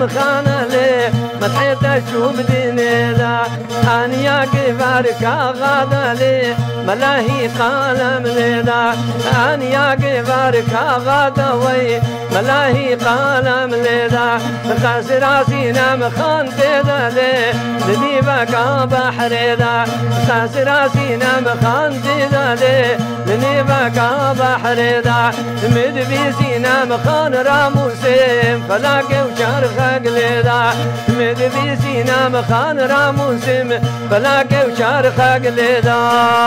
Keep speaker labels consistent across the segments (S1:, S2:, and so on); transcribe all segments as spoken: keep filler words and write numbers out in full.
S1: مخانة لي مدحيت أشوف ديني لا أنيا كفارك غادا لي ملاهي قالم لنا أنيا كفارك غادا وي ملاهي قالم لنا خسر سينا مخان تدا لي لدي بكا بحر دا خسر سينا مخان تدا لي لدي بكا بحر دا مدبي سينا مخان راموسم فلاك وشارخ قلدا مدبي سينا مخان راموسم فلاك وشارخ قلدا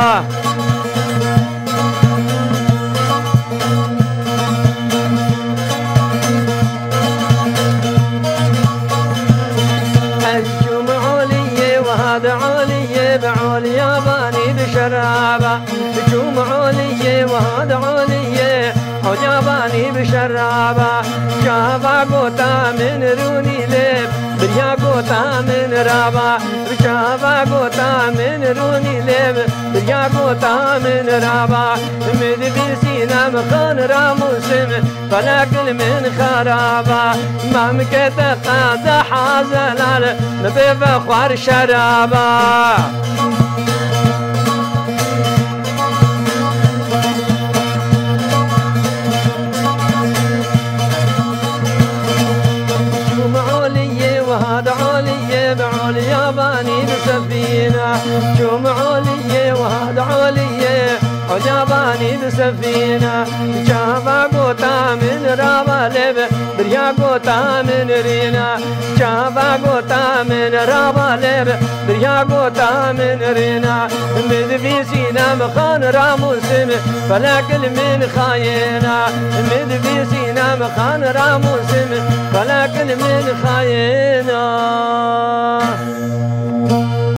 S1: وهذا علي بعليا باني بشرابة جوم علي وهذا علي حجاباني بشرابة شافا قوتا من روني لب بريا قوتا من رابا شافا قوتا من روني لب بريا قوتا من رابا مدبي سينا مخان راموسم فلاكل من خرابا ما مكت قاد حازلال نبي خوار شرابا وهذا علي بعليا باني بسفينة شوم علي وهذا علي حجاباني بسفينة شافا قوتا من رابا لب بريا قوتا من رينا شافا قوتا من رابا لب بريا قوتا من رينا مدبي سينا مخان راموسم فلاكل من خاينا مدبي سينا مخان راموسم فلاكل من خاينا